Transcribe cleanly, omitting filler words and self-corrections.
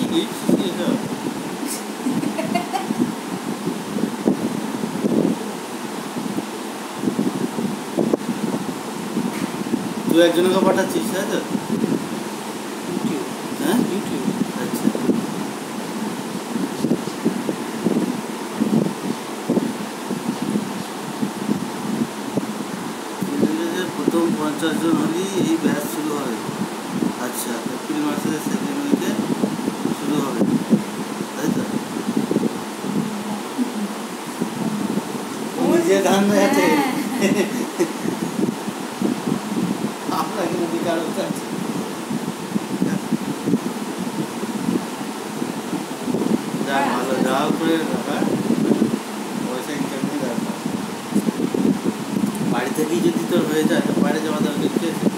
তুই একজনকে পাঠাচ্ছিস তাই তো? হ্যাঁ আচ্ছা প্রথম 50 জন হলেই এই ব্যাচ শুরু হবে। আচ্ছা এপ্রিল মাসের সেকেন্ড উইকে শুরু হবে তাই তো? নিজে ধান আছে আমরা কিন্তু বিকার হচ্ছে। যা ভালো যাও করে পয়সা ইনকামের ব্যাপার। বাড়ি থেকেই যদি তোর হয়ে যায় তো বাইরে যাওয়া দরকার কি আছে?